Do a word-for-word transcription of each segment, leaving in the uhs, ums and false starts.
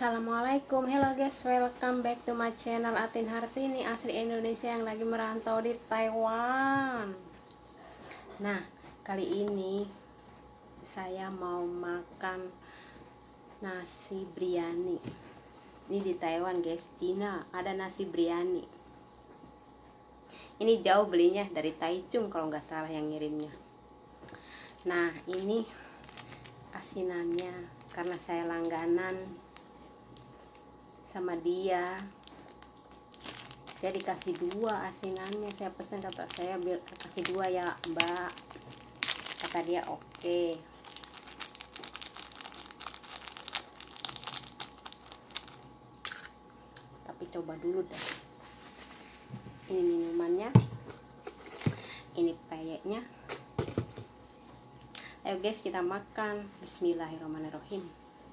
Assalamualaikum, hello guys, welcome back to my channel Atin Hartini, asli Indonesia yang lagi merantau di Taiwan. Nah, kali ini saya mau makan nasi biryani. Ini di Taiwan guys, Cina ada nasi biryani. Ini jauh belinya dari Taichung kalau nggak salah yang ngirimnya. Nah, ini asinannya karena saya langganan sama dia, saya dikasih dua asinannya. Saya pesan, kata saya kasih dua ya mbak, kata dia oke okay. Tapi coba dulu deh, ini minumannya, ini peyeknya. Ayo guys, kita makan. Bismillahirrahmanirrahim.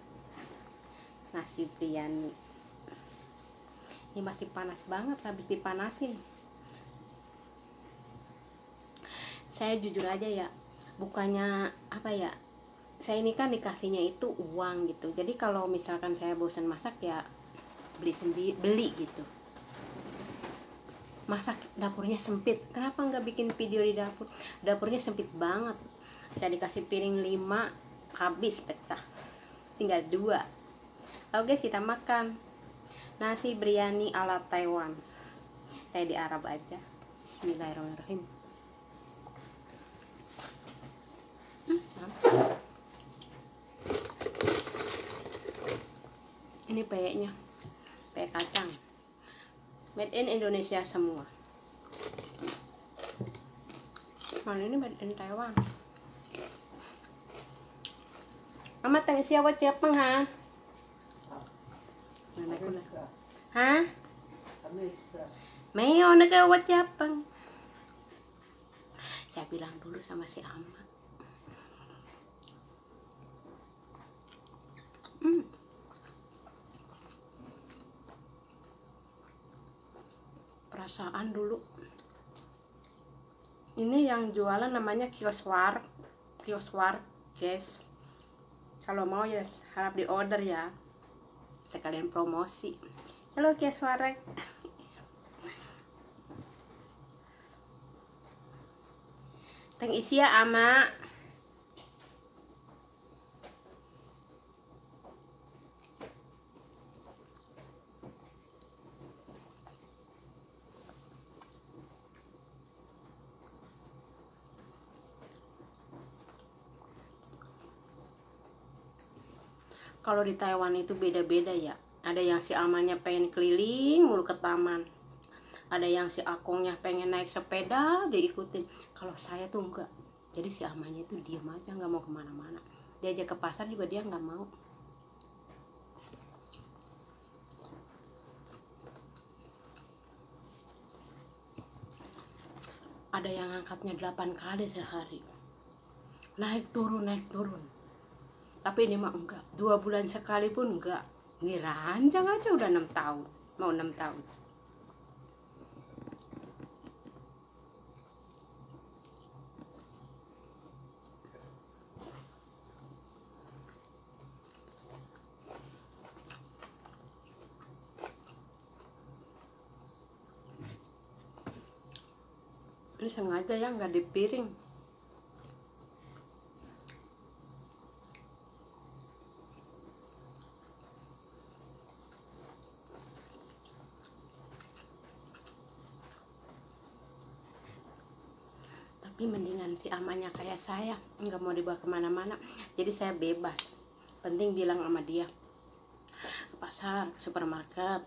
Nasi biryani ini masih panas banget, habis dipanasin. Saya jujur aja ya, bukannya apa ya, saya ini kan dikasihnya itu uang gitu. Jadi kalau misalkan saya bosan masak ya beli sendiri, beli gitu. Masak dapurnya sempit, kenapa nggak bikin video di dapur? Dapurnya sempit banget. Saya dikasih piring lima, habis pecah, tinggal dua. Oke guys, kita makan nasi biryani ala Taiwan. Saya di Arab aja. Bismillahirrahmanirrahim. hmm, Ini peyeknya, peyek kacang, made in Indonesia semua. Nah, ini made in Taiwan. Mama tanya siapa siapa ha? Hả? Meo nó kêu what happened? Saya bilang dulu sama si Ama. Hmm. Perasaan dulu ini yang jualan namanya kioswar, kioswar guys. Kalau mau ya harap di order ya, sekalian promosi. Halo kioswarek. Teng isi ya ama. Kalau di Taiwan itu beda-beda ya. Ada yang si amanya pengen keliling mulu ke taman, ada yang si akongnya pengen naik sepeda diikutin. Kalau saya tuh enggak. Jadi si amanya itu diem aja, nggak mau kemana-mana. Diajak ke pasar juga dia nggak mau. Ada yang angkatnya delapan kali sehari, naik turun naik turun. Tapi ini mah enggak, dua bulan sekali pun enggak. Ini ranjang aja udah enam tahun, mau enam tahun. Ini sengaja ya nggak di piring. Tapi mendingan si amanya kayak saya, nggak mau dibawa kemana-mana. Jadi saya bebas, penting bilang sama dia ke pasar, ke supermarket.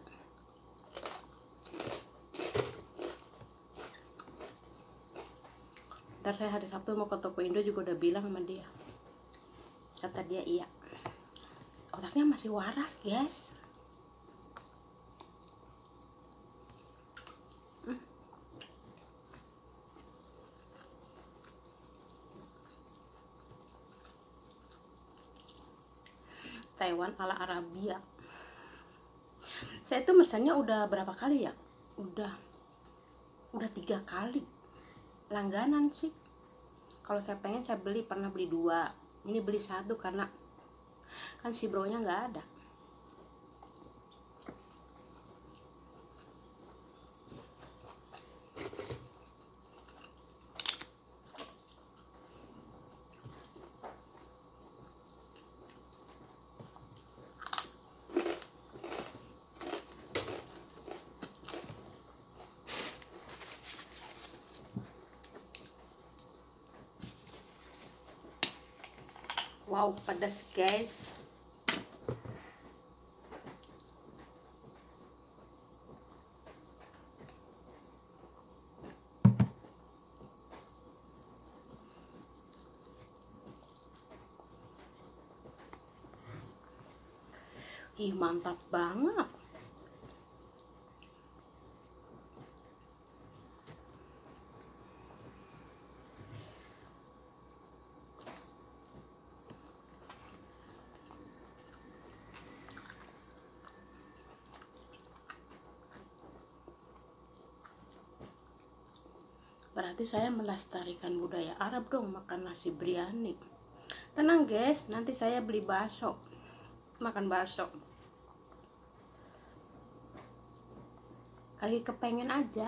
Ntar saya hari Sabtu mau ke toko Indo juga udah bilang sama dia. Kata dia iya, otaknya masih waras guys. Taiwan ala Arabia. Saya tuh mesennya udah berapa kali ya? Udah udah tiga kali. Langganan sih. Kalau saya pengen saya beli, pernah beli dua. Ini beli satu karena kan si bronya nggak ada. Wow, pedas guys. Ih, mantap banget. Berarti saya melestarikan budaya Arab dong, makan nasi biryani. Tenang guys, nanti saya beli bakso, makan bakso. Kali kepengen aja.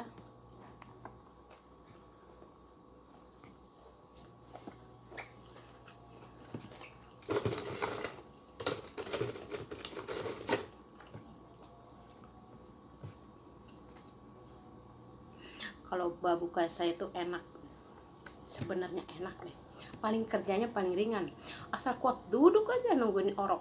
Kalau babu kayak saya itu enak, sebenarnya enak deh. Paling kerjanya paling ringan, asal kuat duduk aja nungguin orok.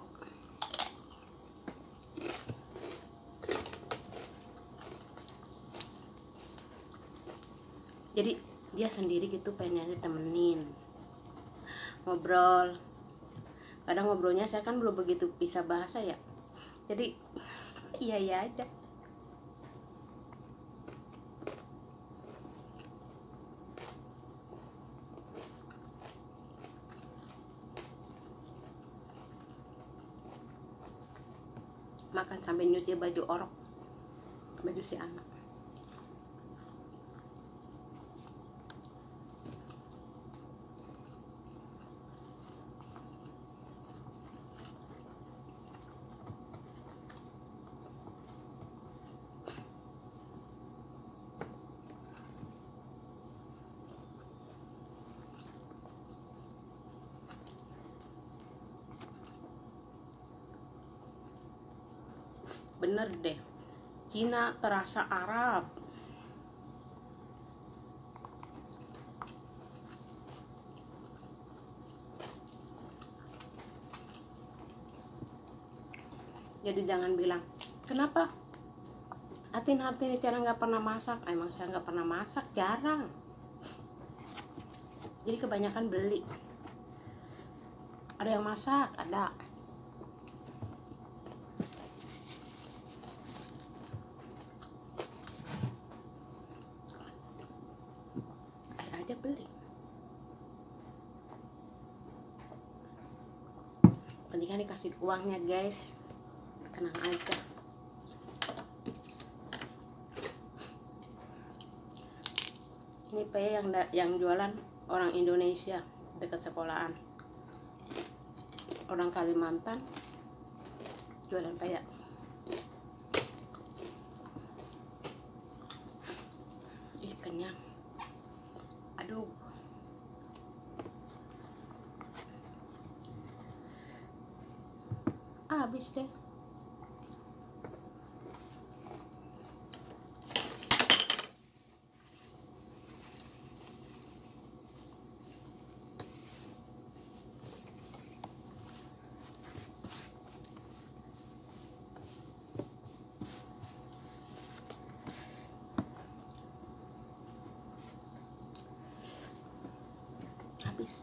Jadi dia sendiri gitu pengennya temenin ngobrol. Kadang ngobrolnya saya kan belum begitu bisa bahasa ya, jadi iya iya aja. Makan sampai nyuci baju orok, baju si anak. Bener deh, Cina terasa Arab. Jadi jangan bilang, kenapa Atin Hartini cara nggak pernah masak. Emang saya nggak pernah masak, jarang. Jadi kebanyakan beli. Ada yang masak, ada. Ada aja beli. Penting kan dikasih uangnya guys, tenang aja. Ini peye yang yang jualan orang Indonesia dekat sekolahan, orang Kalimantan, jualan peye. Ih, kenyang. Aduh, habis deh. Habis.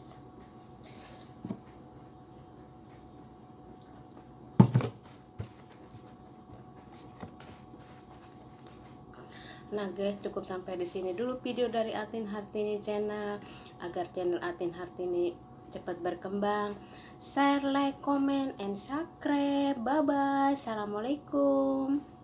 Nah guys, cukup sampai di sini dulu video dari Atin Hartini channel. Agar channel Atin Hartini cepat berkembang, share, like, comment, and subscribe. Bye bye. Assalamualaikum.